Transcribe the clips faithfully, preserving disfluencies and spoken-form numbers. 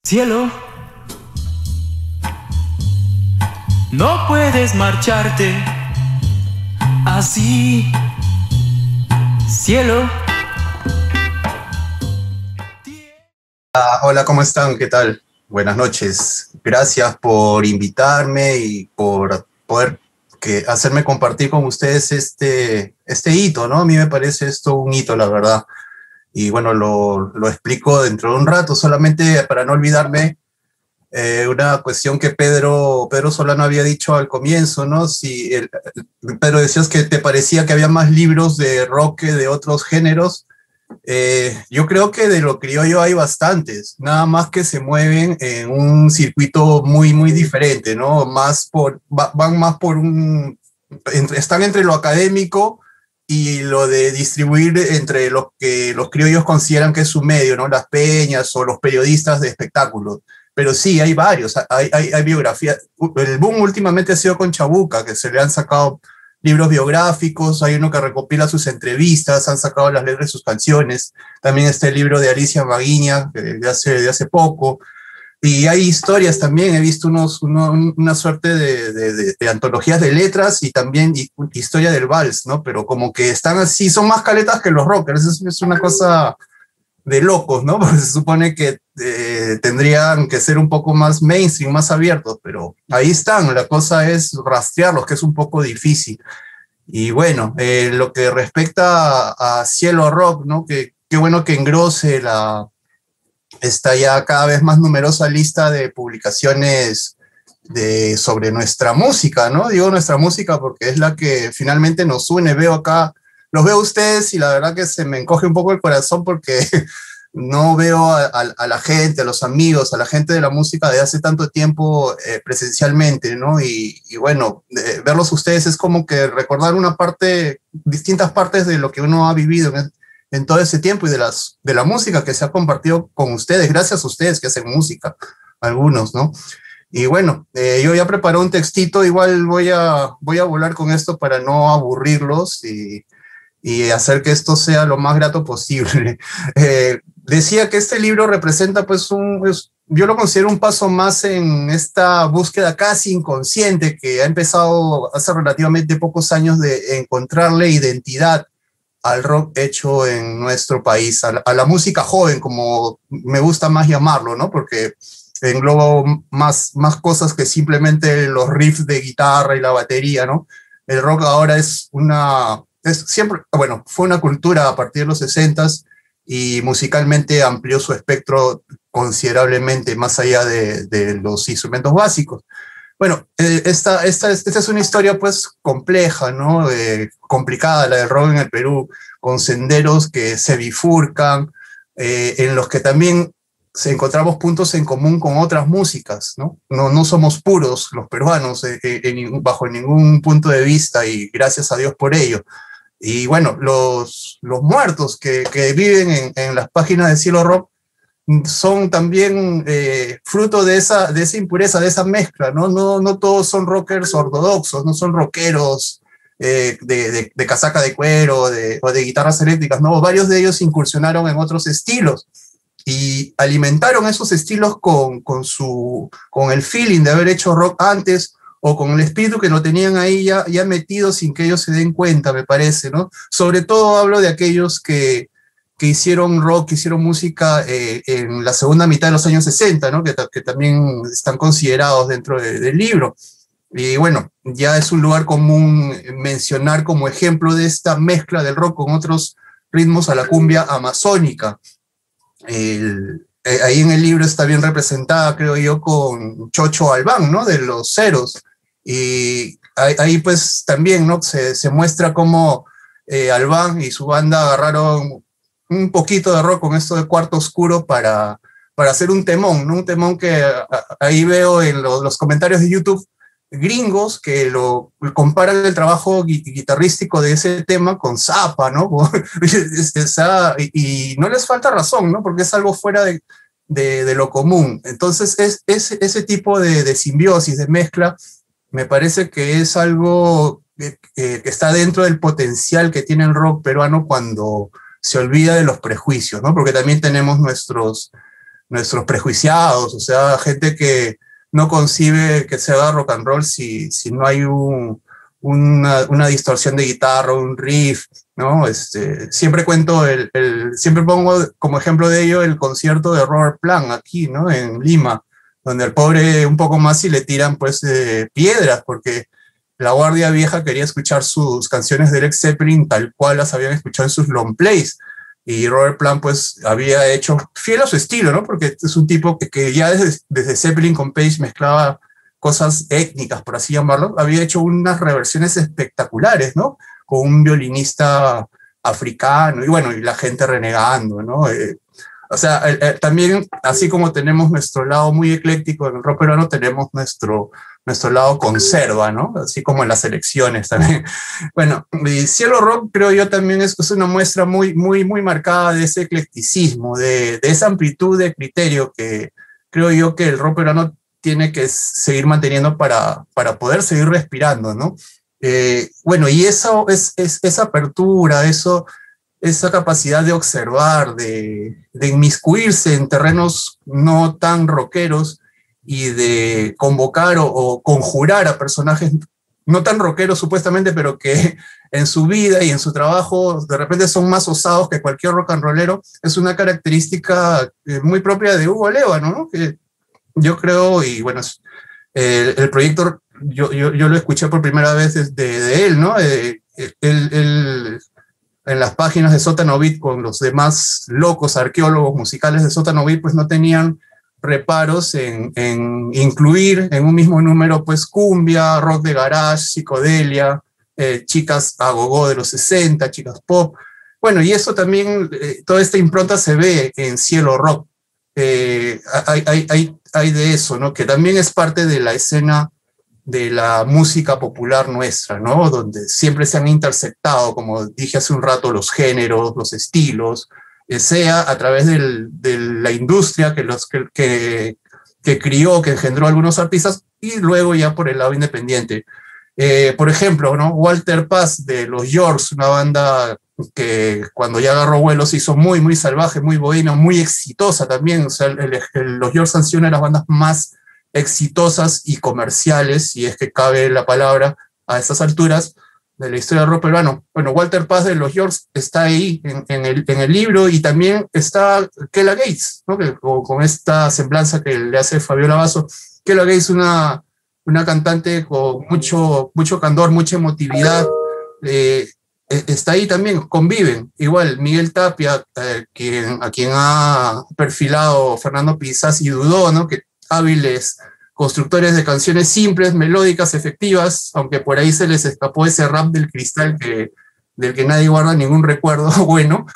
Cielo, no puedes marcharte así. Cielo. Ah, hola, ¿cómo están? ¿Qué tal? Buenas noches. Gracias por invitarme y por poder que, hacerme compartir con ustedes este, este hito, ¿no? A mí me parece esto un hito, la verdad. Y bueno, lo, lo explico dentro de un rato, solamente para no olvidarme eh, una cuestión que Pedro, Pedro Solano había dicho al comienzo, ¿no? Si el, Pedro, decías que te parecía que había más libros de rock que de otros géneros. Eh, yo creo que de lo criollo hay bastantes, nada más que se mueven en un circuito muy, muy diferente, ¿no? Más por, va, van más por un, entre, están entre lo académico y lo de distribuir entre los que los criollos consideran que es su medio, ¿no? Las peñas o los periodistas de espectáculos. Pero sí, hay varios, hay, hay, hay biografías. El boom últimamente ha sido con Chabuca, que se le han sacado libros biográficos, hay uno que recopila sus entrevistas, han sacado las letras de sus canciones. También está el libro de Alicia Maguiña, de hace, de hace poco. Y hay historias también, he visto unos, uno, una suerte de, de, de, de antologías de letras y también historia del vals, ¿no? Pero como que están así, son más caletas que los rockers, es, es una cosa de locos, ¿no? Porque se supone que eh, tendrían que ser un poco más mainstream, más abiertos, pero ahí están, la cosa es rastrearlos, que es un poco difícil. Y bueno, eh, lo que respecta a, a Cielo Rock, ¿no? Que qué bueno que engrose la esta ya cada vez más numerosa lista de publicaciones de, sobre nuestra música, ¿no? Digo nuestra música porque es la que finalmente nos une. Veo acá, los veo a ustedes y la verdad que se me encoge un poco el corazón porque no veo a, a, a la gente, a los amigos, a la gente de la música de hace tanto tiempo eh, presencialmente, ¿no? Y, y bueno, eh, verlos ustedes es como que recordar una parte, distintas partes de lo que uno ha vivido en, en todo ese tiempo y de, las, de la música que se ha compartido con ustedes, gracias a ustedes que hacen música, algunos, ¿no? Y bueno, eh, yo ya preparé un textito, igual voy a, voy a volar con esto para no aburrirlos y, y hacer que esto sea lo más grato posible. Eh, decía que este libro representa pues un, pues, yo lo considero un paso más en esta búsqueda casi inconsciente que ha empezado hace relativamente pocos años de encontrarle identidad al rock hecho en nuestro país, a la, a la música joven, como me gusta más llamarlo, ¿no? Porque engloba más, más cosas que simplemente los riffs de guitarra y la batería, ¿no? El rock ahora es una, es siempre, bueno, fue una cultura a partir de los sesentas y musicalmente amplió su espectro considerablemente más allá de, de los instrumentos básicos. Bueno, eh, esta, esta, esta es una historia pues compleja, ¿no? Eh, complicada, la del rock en el Perú, con senderos que se bifurcan, eh, en los que también se encontramos puntos en común con otras músicas, ¿no? No, no somos puros los peruanos eh, eh, en, bajo ningún punto de vista y gracias a Dios por ello. Y bueno, los, los muertos que, que viven en, en las páginas de Cielo Rock son también eh, fruto de esa, de esa impureza, de esa mezcla, ¿no? No, no todos son rockers ortodoxos, no son rockeros eh, de, de, de casaca de cuero de, o de guitarras eléctricas, ¿no? Varios de ellos incursionaron en otros estilos y alimentaron esos estilos con, con, su, con el feeling de haber hecho rock antes o con el espíritu que lo tenían ahí ya, ya metido sin que ellos se den cuenta, me parece, ¿no? Sobre todo hablo de aquellos que que hicieron rock, que hicieron música eh, en la segunda mitad de los años sesenta, ¿no? que, que también están considerados dentro de, del libro. Y bueno, ya es un lugar común mencionar como ejemplo de esta mezcla del rock con otros ritmos a la cumbia amazónica. El, eh, ahí en el libro está bien representada, creo yo, con Chocho Albán, ¿no? De los Ceros. Y ahí, ahí pues también, ¿no? Se, se muestra cómo eh, Albán y su banda agarraron un poquito de rock con esto de Cuarto Oscuro para, para hacer un temón, ¿no? Un temón que a, a, ahí veo en lo, los comentarios de YouTube gringos que lo comparan el trabajo gui guitarrístico de ese tema con Zappa, ¿no? Esa, y, y no les falta razón, ¿no? Porque es algo fuera de, de, de lo común. Entonces, es, es, ese tipo de, de simbiosis, de mezcla, me parece que es algo que, que está dentro del potencial que tiene el rock peruano cuando se olvida de los prejuicios, ¿no? Porque también tenemos nuestros, nuestros prejuiciados, o sea, gente que no concibe que se haga rock and roll si, si no hay un, una, una distorsión de guitarra, un riff, ¿no? Este, siempre cuento, el, el, siempre pongo como ejemplo de ello el concierto de Robert Plant aquí, ¿no? En Lima, donde el pobre un poco más y le tiran pues eh, piedras, porque la guardia vieja quería escuchar sus canciones de Led Zeppelin tal cual las habían escuchado en sus long plays, y Robert Plant pues había hecho, fiel a su estilo, ¿no? Porque es un tipo que, que ya desde, desde Zeppelin con Page mezclaba cosas étnicas, por así llamarlo, había hecho unas reversiones espectaculares, ¿no? Con un violinista africano, y bueno, y la gente renegando, ¿no? Eh, o sea, eh, eh, también, así como tenemos nuestro lado muy ecléctico en el rock peruano, tenemos nuestro, nuestro lado conserva, ¿no? Así como en las elecciones también. Bueno, y Cielo Rock creo yo también es, es una muestra muy, muy, muy marcada de ese eclecticismo, de, de esa amplitud de criterio que creo yo que el rock peruano tiene que seguir manteniendo para, para poder seguir respirando, ¿no? Eh, bueno, y eso es, es, esa apertura, eso, esa capacidad de observar, de, de inmiscuirse en terrenos no tan rockeros y de convocar o, o conjurar a personajes no tan rockeros supuestamente, pero que en su vida y en su trabajo de repente son más osados que cualquier rock and rollero, es una característica muy propia de Hugo Lévano, ¿no? Que yo creo, y bueno, el, el proyecto yo, yo, yo lo escuché por primera vez de, de él, ¿no? Eh, él, él, en las páginas de Sótano Beat con los demás locos arqueólogos musicales de Sótano Beat, pues no tenían reparos en, en incluir en un mismo número pues cumbia, rock de garage, psicodelia, eh, chicas a gogo de los sesenta, chicas pop. Bueno, y eso también, eh, toda esta impronta se ve en Cielo Rock. Eh, hay, hay, hay, hay de eso, ¿no? Que también es parte de la escena de la música popular nuestra, ¿no? Donde siempre se han interceptado, como dije hace un rato, los géneros, los estilos, eh, sea a través del, de la industria que, los, que, que, que crió, que engendró algunos artistas, y luego ya por el lado independiente. Eh, por ejemplo, ¿no? Walter Paz de los Yorks, una banda que cuando ya agarró vuelo se hizo muy, muy salvaje, muy bohemia, muy exitosa también. O sea, el, el, el, los Yorks han sido una de las bandas más exitosas y comerciales, si es que cabe la palabra, a estas alturas de la historia del rock peruano. Bueno, Walter Paz de los Yorks está ahí en, en, el, en el libro, y también está Kela Gates, ¿no? Que, con, con esta semblanza que le hace Fabiola Basso. Kela Gates, una, una cantante con mucho, mucho candor, mucha emotividad, eh, está ahí también, conviven. Igual, Miguel Tapia, eh, quien, a quien ha perfilado Fernando Pizás y Dudó, ¿no? Que hábiles constructores de canciones simples, melódicas, efectivas, aunque por ahí se les escapó ese rap del cristal que, del que nadie guarda ningún recuerdo bueno,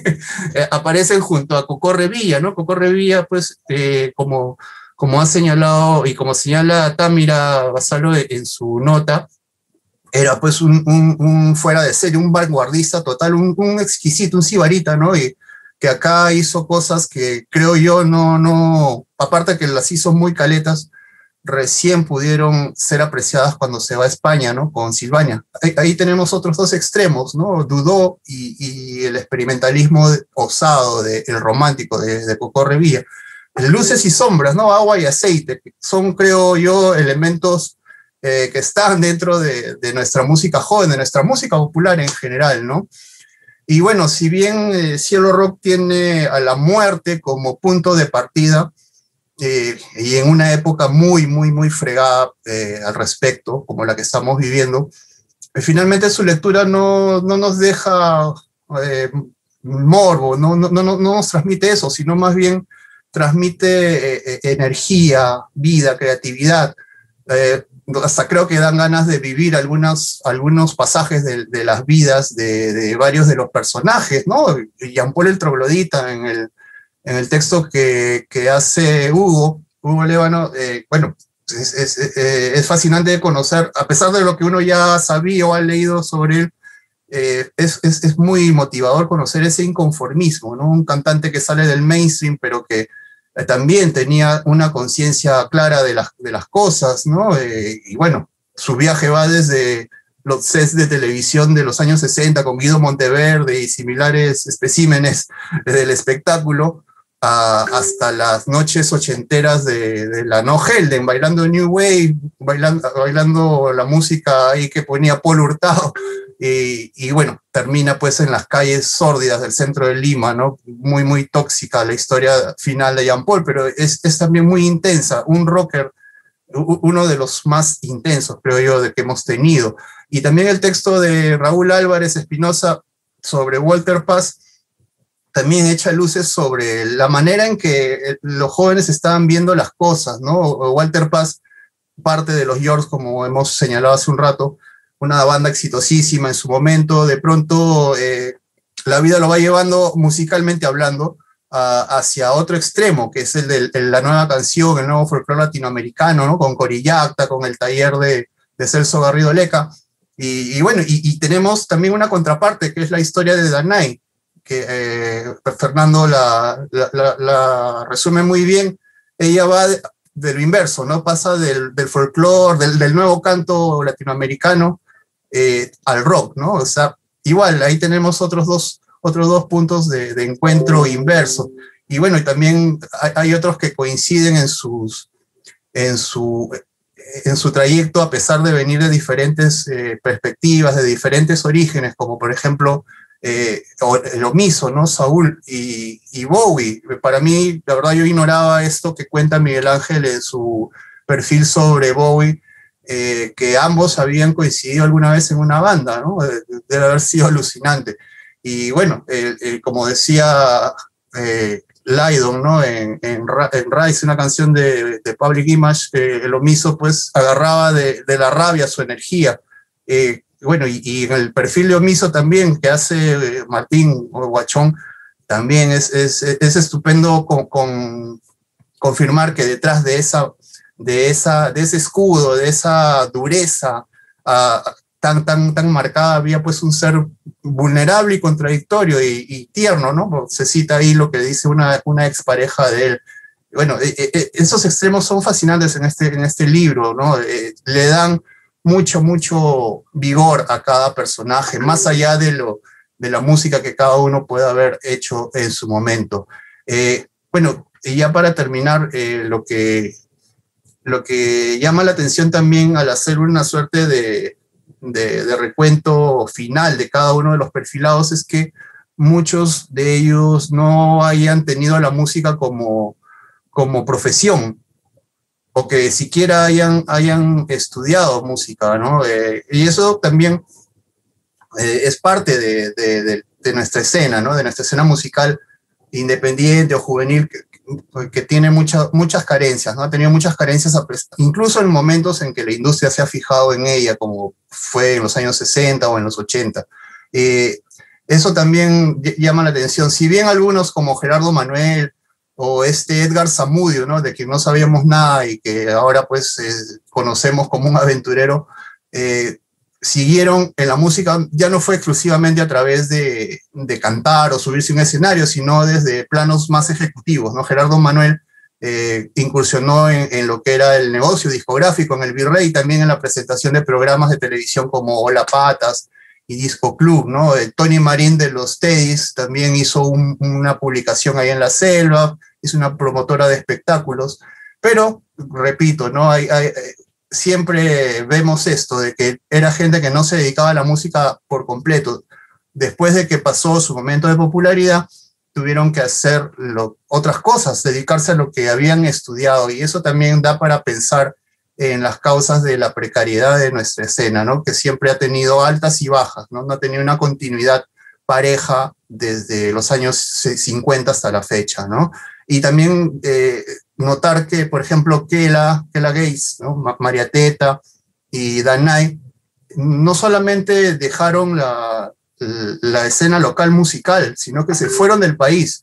eh, aparecen junto a Cocó Revilla, ¿no? Cocó Revilla, pues, eh, como, como ha señalado y como señala Támira Basalo en su nota, era pues un, un, un fuera de serie, un vanguardista total, un, un exquisito, un sibarita, ¿no? Y que acá hizo cosas que creo yo no, no, aparte que las hizo muy caletas, recién pudieron ser apreciadas cuando se va a España, ¿no? Con Silvania. Ahí, ahí tenemos otros dos extremos, ¿no? Dudó y, y el experimentalismo osado, de, el romántico de, de Cocó Revilla. Luces y sombras, ¿no? Agua y aceite, son, creo yo, elementos eh, que están dentro de, de nuestra música joven, de nuestra música popular en general, ¿no? Y bueno, si bien eh, Cielo Rock tiene a la muerte como punto de partida, eh, y en una época muy, muy, muy fregada eh, al respecto, como la que estamos viviendo, eh, finalmente su lectura no, no nos deja eh, morbo, no, no, no, no nos transmite eso, sino más bien transmite eh, energía, vida, creatividad. Eh, hasta creo que dan ganas de vivir algunos, algunos pasajes de, de las vidas de, de varios de los personajes, ¿no? Jean-Paul el Troglodita en el, en el texto que, que hace Hugo, Hugo Lévano, eh, bueno, es, es, es fascinante de conocer, a pesar de lo que uno ya sabía o ha leído sobre él, eh, es, es, es muy motivador conocer ese inconformismo, ¿no? Un cantante que sale del mainstream, pero que también tenía una conciencia clara de las, de las cosas, ¿no? Eh, y bueno, su viaje va desde los sets de televisión de los años sesenta con Guido Monteverde y similares especímenes del espectáculo, a, hasta las noches ochenteras de, de la No Helden, bailando New Wave, bailando, bailando la música ahí que ponía Paul Hurtado, y, y bueno, termina pues en las calles sórdidas del centro de Lima, ¿no? Muy, muy tóxica la historia final de Jean Paul, pero es, es también muy intensa, un rocker, uno de los más intensos, creo yo, de que hemos tenido. Y también el texto de Raúl Álvarez Espinosa sobre Walter Paz también echa luces sobre la manera en que los jóvenes estaban viendo las cosas, ¿no? Walter Paz, parte de los Yorks, como hemos señalado hace un rato, una banda exitosísima en su momento, de pronto eh, la vida lo va llevando musicalmente hablando uh, hacia otro extremo, que es el de el, la nueva canción, el nuevo folclore latinoamericano, ¿no? Con Corillacta, con el taller de, de Celso Garrido Leca, y, y bueno, y, y tenemos también una contraparte, que es la historia de Danai, que eh, Fernando la, la, la, la resume muy bien. Ella va de, de lo inverso, ¿no? Pasa del, del folclore, del, del nuevo canto latinoamericano eh, al rock, ¿no? O sea, igual, ahí tenemos otros dos, otros dos puntos de, de encuentro inverso. Y bueno, y también hay, hay otros que coinciden en, sus, en, su, en su trayecto, a pesar de venir de diferentes eh, perspectivas, de diferentes orígenes, como por ejemplo eh, el omiso, ¿no? Saúl y, y Bowie. Para mí, la verdad, yo ignoraba esto que cuenta Miguel Ángel en su perfil sobre Bowie, eh, que ambos habían coincidido alguna vez en una banda, ¿no? Debe haber sido alucinante. Y bueno, eh, eh, como decía eh, Lydon, ¿no? En, en, en Rise, una canción de, de Public Image, eh, el omiso pues agarraba de, de la rabia su energía. Eh, bueno, y, y en el perfil de omiso también que hace eh, Martín Guachón, también es, es, es estupendo con, con confirmar que detrás de, esa, de, esa, de ese escudo, de esa dureza uh, tan, tan, tan marcada, había pues un ser vulnerable y contradictorio y, y tierno, ¿no? Se cita ahí lo que dice una, una expareja de él. Bueno, eh, eh, esos extremos son fascinantes en este, en este libro, ¿no? Eh, le dan mucho, mucho vigor a cada personaje, más allá de, lo, de la música que cada uno puede haber hecho en su momento. Eh, bueno, y ya para terminar, eh, lo, que, lo que llama la atención también al hacer una suerte de, de, de recuento final de cada uno de los perfilados es que muchos de ellos no hayan tenido la música como, como profesión, o que siquiera hayan, hayan estudiado música, ¿no? Eh, y eso también eh, es parte de, de, de, de nuestra escena, ¿no? De nuestra escena musical independiente o juvenil, que, que tiene mucha, muchas carencias, ¿no? Ha tenido muchas carencias, incluso en momentos en que la industria se ha fijado en ella, como fue en los años sesenta o en los ochenta. Eh, eso también llama la atención. Si bien algunos, como Gerardo Manuel, o este Edgar Zamudio, ¿no? De quien no sabíamos nada y que ahora pues eh, conocemos como un aventurero, eh, siguieron en la música, ya no fue exclusivamente a través de, de cantar o subirse a un escenario, sino desde planos más ejecutivos, ¿no? Gerardo Manuel eh, incursionó en, en lo que era el negocio discográfico, en el Virrey, y también en la presentación de programas de televisión como Hola Patas y Disco Club, ¿no? Eh, Tony Marín de los Teddys también hizo un, una publicación ahí en la selva, hizo una promotora de espectáculos, pero, repito, ¿no? Hay, hay, siempre vemos esto, de que era gente que no se dedicaba a la música por completo. Después de que pasó su momento de popularidad, tuvieron que hacer lo, otras cosas, dedicarse a lo que habían estudiado, y eso también da para pensar en las causas de la precariedad de nuestra escena, ¿no? Que siempre ha tenido altas y bajas, ¿no? No ha tenido una continuidad pareja desde los años cincuenta hasta la fecha, ¿no? Y también eh, notar que, por ejemplo, Kela, Kela Gates, ¿no? María Teta y Danai, no solamente dejaron la, la escena local musical, sino que se fueron del país.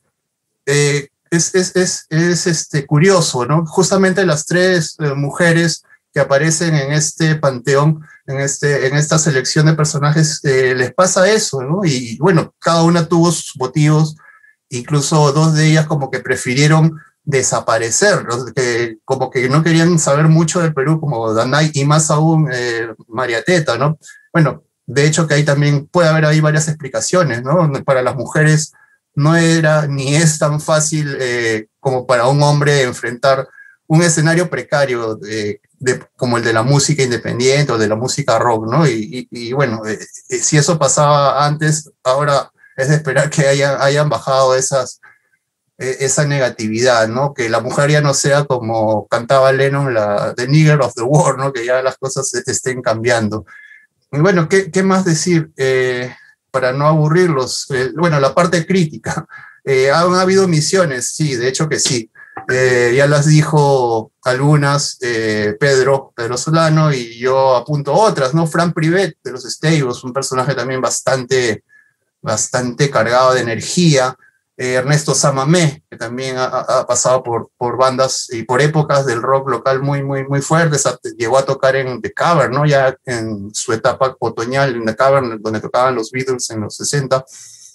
Eh, Es, es, es, es este, curioso, ¿no? Justamente las tres eh, mujeres que aparecen en este panteón, en, este, en esta selección de personajes, eh, les pasa eso, ¿no? Y bueno, cada una tuvo sus motivos, incluso dos de ellas como que prefirieron desaparecer, ¿no? Que, como que no querían saber mucho del Perú, como Danai, y más aún eh, María Teta, ¿no? Bueno, de hecho que ahí también puede haber ahí varias explicaciones, ¿no? Para las mujeres, no era ni es tan fácil eh, como para un hombre enfrentar un escenario precario de, de, como el de la música independiente o de la música rock, ¿no? Y, y, y bueno, eh, si eso pasaba antes, ahora es de esperar que hayan, hayan bajado esas, eh, esa negatividad, ¿no? Que la mujer ya no sea como cantaba Lennon, la The Nigger of the World, ¿no? Que ya las cosas estén cambiando. Y bueno, ¿qué, qué más decir? Eh, para no aburrirlos, eh, bueno, la parte crítica. Eh, ¿Han habido misiones? Sí, de hecho que sí. Eh, ya las dijo algunas, eh, Pedro, Pedro Solano, y yo apunto otras, ¿no? Fran Privet, de los Stables, un personaje también bastante, bastante cargado de energía. Eh, Ernesto Samamé, que también ha, ha pasado por, por bandas y por épocas del rock local muy, muy, muy fuertes. Llegó a tocar en The Cavern, ¿no? Ya en su etapa otoñal en The Cavern, donde tocaban los Beatles en los sesenta.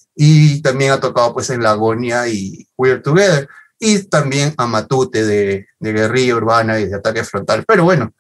Y también ha tocado pues en La Agonia y We're Together. Y también a Matute de, de Guerrilla Urbana y de Ataque Frontal. Pero bueno,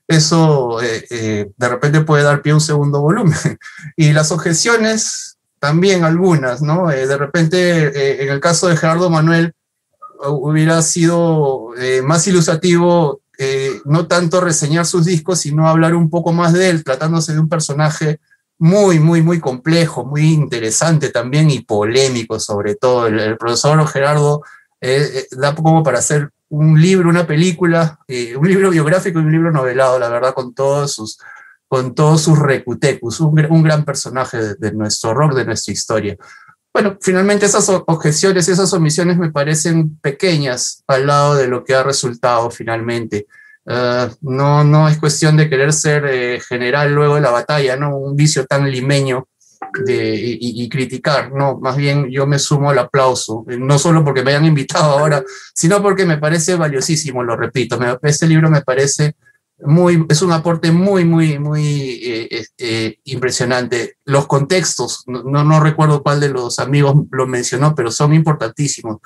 eso eh, eh, de repente puede dar pie a un segundo volumen. Y las objeciones, también algunas, ¿no? Eh, de repente, eh, en el caso de Gerardo Manuel, hubiera sido eh, más ilustrativo eh, no tanto reseñar sus discos, sino hablar un poco más de él, tratándose de un personaje muy, muy, muy complejo, muy interesante también y polémico sobre todo. El, el profesor Gerardo Eh, eh, da como para hacer un libro, una película, eh, un libro biográfico y un libro novelado, la verdad, con todos sus, con todos sus recutecus, un, un gran personaje de, de nuestro rock, de nuestra historia. Bueno, finalmente esas objeciones, esas omisiones me parecen pequeñas al lado de lo que ha resultado finalmente. Uh, no, no es cuestión de querer ser eh, general luego de la batalla, ¿no? Un vicio tan limeño de, y, y criticar, no, más bien yo me sumo al aplauso, no solo porque me hayan invitado ahora, sino porque me parece valiosísimo, lo repito, me, este libro me parece muy, es un aporte muy, muy, muy eh, eh, impresionante. Los contextos, no, no recuerdo cuál de los amigos lo mencionó, pero son importantísimos.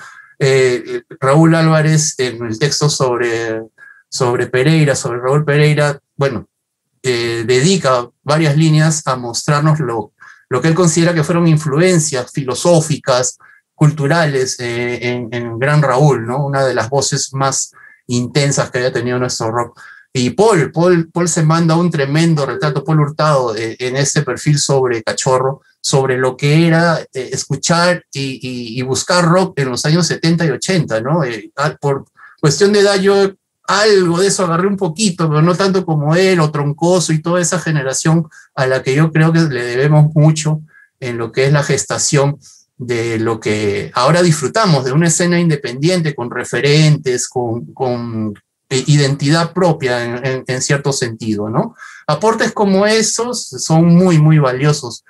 Eh, Raúl Álvarez, en el texto sobre, sobre Pereira, sobre Raúl Pereira, bueno, eh, dedica varias líneas a mostrarnos lo lo que él considera que fueron influencias filosóficas, culturales eh, en, en Gran Raúl, ¿no? Una de las voces más intensas que haya tenido nuestro rock. Y Paul, Paul, Paul se manda un tremendo retrato, Paul Hurtado, eh, en ese perfil sobre Cachorro, sobre lo que era eh, escuchar y, y, y buscar rock en los años setenta y ochenta, ¿no? Eh, por cuestión de edad yo algo de eso agarré un poquito, pero no tanto como él, o Troncoso y toda esa generación a la que yo creo que le debemos mucho en lo que es la gestación de lo que ahora disfrutamos, de una escena independiente con referentes, con, con identidad propia en, en, en cierto sentido, ¿no? Aportes como esos son muy, muy valiosos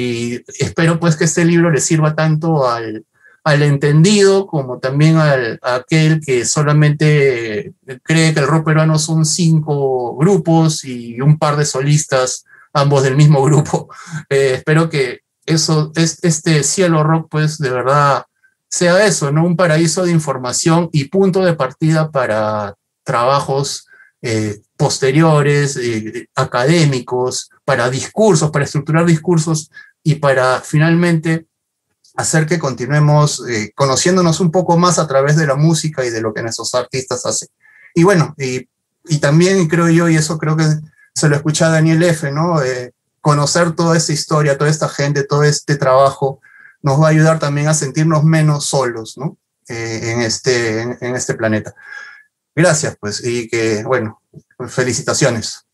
y espero pues que este libro le sirva tanto al al entendido como también al, a aquel que solamente cree que el rock peruano son cinco grupos y un par de solistas, ambos del mismo grupo. Eh, espero que eso, es, este cielo rock, pues de verdad sea eso, ¿no? Un paraíso de información y punto de partida para trabajos eh, posteriores, eh, académicos, para discursos, para estructurar discursos y para finalmente hacer que continuemos eh, conociéndonos un poco más a través de la música y de lo que nuestros artistas hacen. Y bueno, y, y también creo yo, y eso creo que se lo escuché a Daniel F., ¿no? Eh, conocer toda esta historia, toda esta gente, todo este trabajo, nos va a ayudar también a sentirnos menos solos, ¿no? Eh, en, este, en, en este planeta. Gracias, pues, y que, bueno, felicitaciones.